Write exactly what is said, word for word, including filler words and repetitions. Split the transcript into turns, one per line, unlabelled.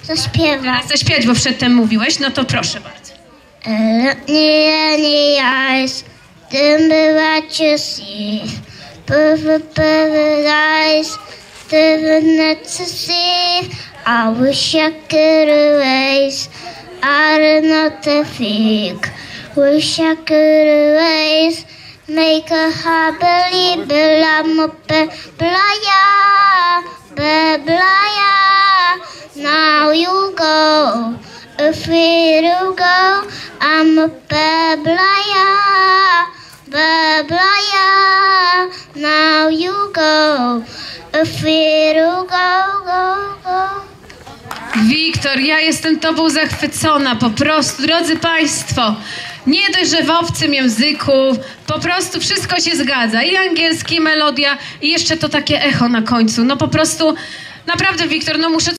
zaśpiewać.
Zaśpiewać, bo przedtem mówiłeś, no to proszę bardzo.
Any eyes, then what you see. Perfect, perfect eyes, different to see. I wish I could erase. I'm not a freak. Wish I could erase. Make a heart believe that I'm a beblaya, beblaya. Now you go, afraid to go. I'm a beblaya, beblaya. Now you go, afraid to go, go, go.
Wiktor, ja jestem tobą zachwycona, po prostu, drodzy państwo. Nie dość, że w obcym języku, po prostu wszystko się zgadza. I angielski, melodia, i jeszcze to takie echo na końcu. No po prostu, naprawdę, Wiktor, no muszę...